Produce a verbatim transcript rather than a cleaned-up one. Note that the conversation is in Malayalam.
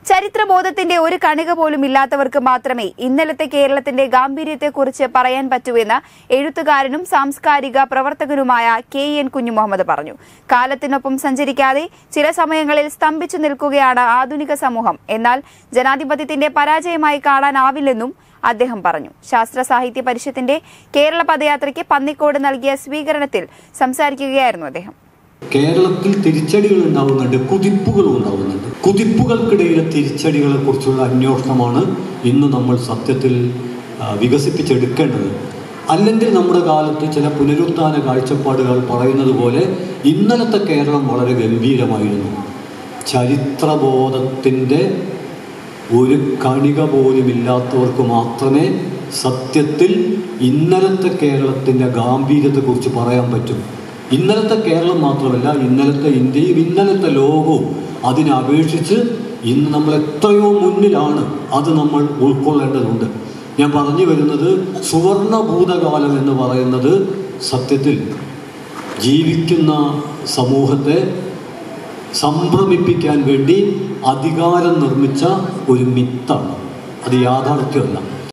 ചരിത്രബോധത്തിന്റെ ഒരു കണിക പോലും ഇല്ലാത്തവർക്ക് മാത്രമേ ഇന്നലത്തെ കേരളത്തിന്റെ ഗാംഭീര്യത്തെക്കുറിച്ച് പറയാൻ പറ്റൂവെന്ന് എഴുത്തുകാരനും സാംസ്കാരിക പ്രവർത്തകനുമായ കെ എൻ കുഞ്ഞുമുഹമ്മദ് പറഞ്ഞു. കാലത്തിനൊപ്പം സഞ്ചരിക്കാതെ ചില സമയങ്ങളിൽ സ്തംഭിച്ചു നിൽക്കുകയാണ് ആധുനിക സമൂഹം. എന്നാൽ ജനാധിപത്യത്തിന്റെ പരാജയമായി കാണാനാവില്ലെന്നും അദ്ദേഹം പറഞ്ഞു. ശാസ്ത്ര സാഹിത്യ പരിഷത്തിന്റെ കേരള പദയാത്രയ്ക്ക് പന്നിക്കോട് നൽകിയ സ്വീകരണത്തിൽ സംസാരിക്കുകയായിരുന്നു അദ്ദേഹം. കേരളത്തിൽ തിരിച്ചടികൾ ഉണ്ടാവുന്നുണ്ട്, കുതിപ്പുകൾ ഉണ്ടാവുന്നുണ്ട്. കുതിപ്പുകൾക്കിടയിലെ തിരിച്ചടികളെ കുറിച്ചുള്ള അന്വേഷണമാണ് ഇന്ന് നമ്മൾ സത്യത്തിൽ വികസിപ്പിച്ചെടുക്കേണ്ടത്. അല്ലെങ്കിൽ നമ്മുടെ കാലത്ത് ചില പുനരുത്ഥാന കാഴ്ചപ്പാടുകൾ പറയുന്നത് പോലെ ഇന്നലത്തെ കേരളം വളരെ ഗംഭീരമായിരുന്നു. ചരിത്രബോധത്തിൻ്റെ ഒരു കണിക പോലും ഇല്ലാത്തവർക്ക് മാത്രമേ സത്യത്തിൽ ഇന്നലത്തെ കേരളത്തിൻ്റെ ഗാംഭീര്യത്തെക്കുറിച്ച് പറയാൻ പറ്റും. ഇന്നലത്തെ കേരളം മാത്രമല്ല, ഇന്നലത്തെ ഇന്ത്യയും ഇന്നലത്തെ ലോകവും അതിനപേക്ഷിച്ച് ഇന്ന് നമ്മൾ എത്രയോ മുന്നിലാണ്. അത് നമ്മൾ ഉൾക്കൊള്ളേണ്ടതുണ്ട്. ഞാൻ പറഞ്ഞു വരുന്നത്, സുവർണ ഭൂതകാലം എന്ന് പറയുന്നത് സത്യത്തിൽ ജീവിക്കുന്ന സമൂഹത്തെ സംഭ്രമിപ്പിക്കാൻ വേണ്ടി അധികാരം നിർമ്മിച്ച ഒരു മിത്താണ്. അത് യാഥാർത്ഥ്യമല്ല.